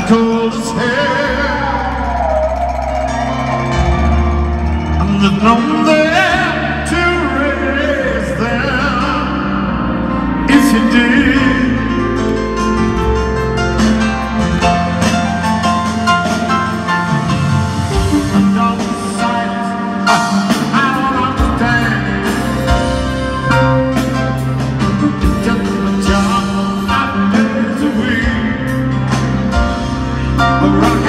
cold as hell, and there's no one there to raise them if you did. And all the silence I don't understand. It's just a job 5 days a week.